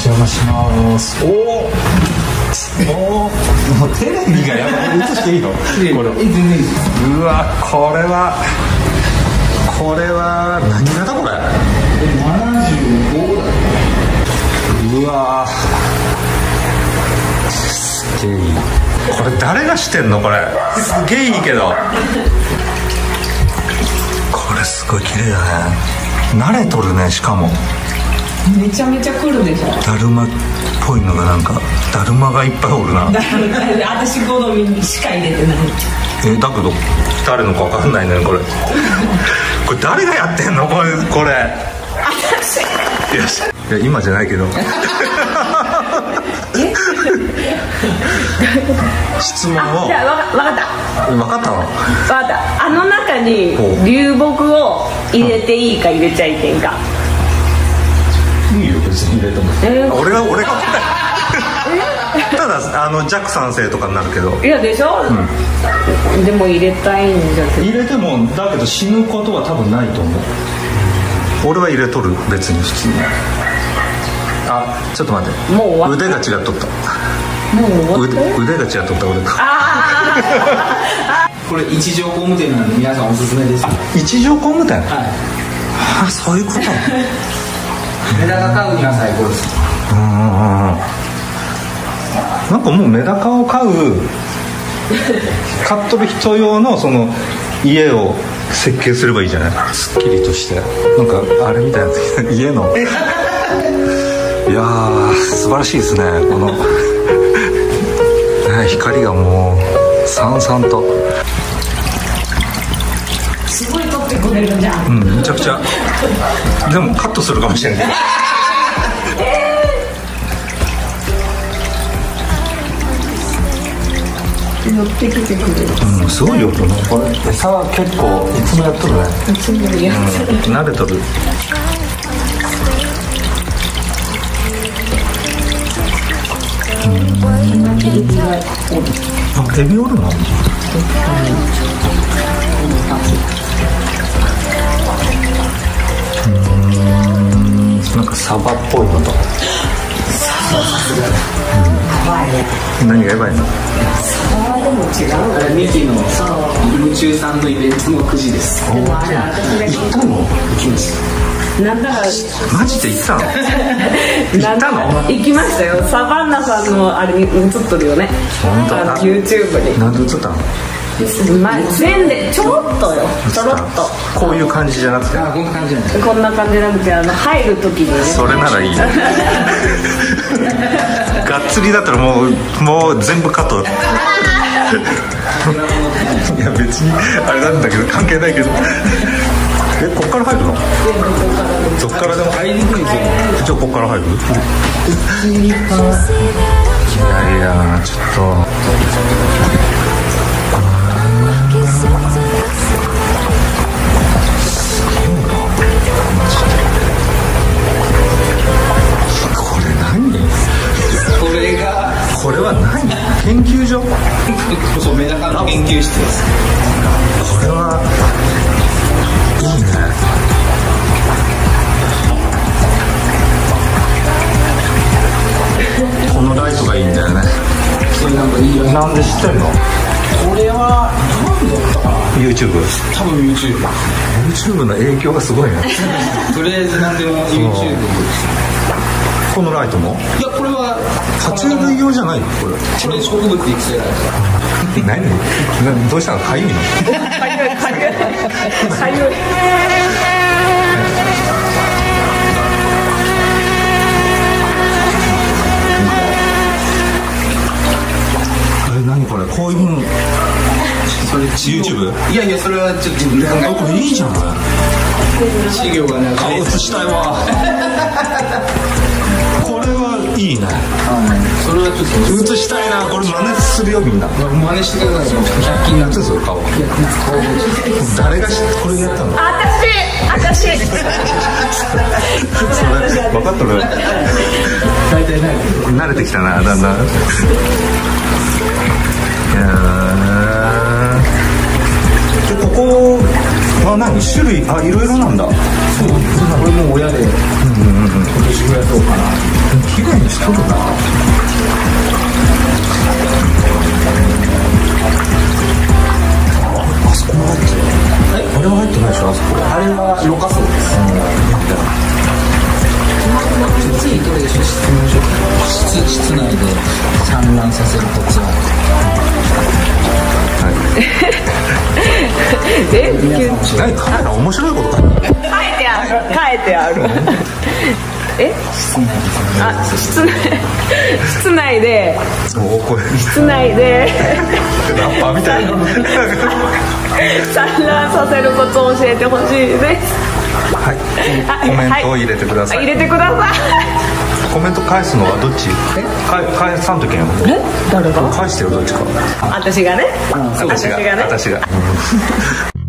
邪魔します。おお、もうテレビがやばい。映していいの？これ。 全然いいです。 うわ、これは何型これ 75だ。 うわ、すげえいい。これ誰がしてんのこれ。すげえいいけど、これすごい綺麗だね。慣れとるね。しかもめちゃめちゃ来るでしょ。 だるまっぽいのが、なんかだるまがいっぱいおるな。 私好みにしか入れてない。 だけど誰のか分かんないねこれ。これ誰がやってんのこれ。 私。 いや今じゃないけど。質問を。 じゃあ分かった分かったの？ 分かった。あの中に流木を入れていいか入れちゃいけんか。 いいよ別に入れても。俺がただジャック賛成とかになるけど。 いやでしょ、でも入れたいんじゃ。 入れてもだけど死ぬことは多分ないと思う。俺は入れとる別に普通に。ちょっと待って、 もう終わった。 腕が違っとった。 もう終わった。 腕が違っとった俺と。 これ一条工務店なんで皆さんおすすめです。 一条工務店。 はい。 そういうこと。 メダカ買うには最高です。 なんかもうメダカを買っとる人用のその家を設計すればいいじゃない。すっきりとして、なんかあれみたいな家の。いやー素晴らしいですね。この光がもうさんさんと。 すごい撮ってくれるじゃん。 めちゃくちゃ。でもカットするかもしれない。 寄ってきてくれる。 すごいよこれ。餌は結構いつもやっとるね。 いつもやってる。 慣れとる。エビおるの？なんかサバっぽいのと。何がやばいの？ でも違う。 ミキの宇宙さんのイベントの9時です。 でもあれ私だけ行ったの？ 行きました。 なんだかマジで行ったの？行ったの？ 行きましたよ。サバンナさんのあれに映っとるよね。 本当だ。 YouTube に。 なんで映ったの？ 全でちょろっとよ。ちょろっと。 こういう感じじゃなくて。 こんな感じじゃない。 こんな感じじゃなくて入る時にね。 それならいいね。がっつりだったらもう全部カット。いや別にあれなんだけど関係ないけど。こっから入るの？そっからでも入りにくいんですよ。じゃあこっから入る？いやちょっと。これは何？研究所？ そうメダカの研究室です。 これはいいね。このライトがいいんだよね。 それなんかいいよ。 なんで知ってんの？ これは何だったかな。 YouTube？ 多分 YouTube の影響がすごいね。 とりあえず何でも YouTube。 このライトも？ いやこれは爬虫類用じゃないの？これ植物育成ライト。 何？どうしたの？かゆいの？ かゆい。 何これ？こういうのそれ YouTube？ いやそれはちょっと自分で考えて。 これいいじゃない。 資料がね。 顔映したいわ。これはいいね。 それはちょっと映したいな。これ真似するよみんな。 真似してください。100均なんですよ顔。 誰がこれやったの？ 私。 それ分かっとる。 大体慣れてきたなだんだん。でここは何種類？いろいろなんだ。 そうこれも親で今年もやろうかな。 綺麗に作るな。 あそこも入ってる。あれは入ってないでしょ、あそこ。 あれはろ過層です。ついどれでしょ、室内で産卵させるコツは。 何カメラ面白いことか。 書いてある室内でラッパーみたいな産卵させるコツを教えてほしいです。 はい、コメントを入れてください。 入れてください。 コメント返すのはどっち？返さんときに誰が？ 返してよ、どっちか。 私がね。 私が。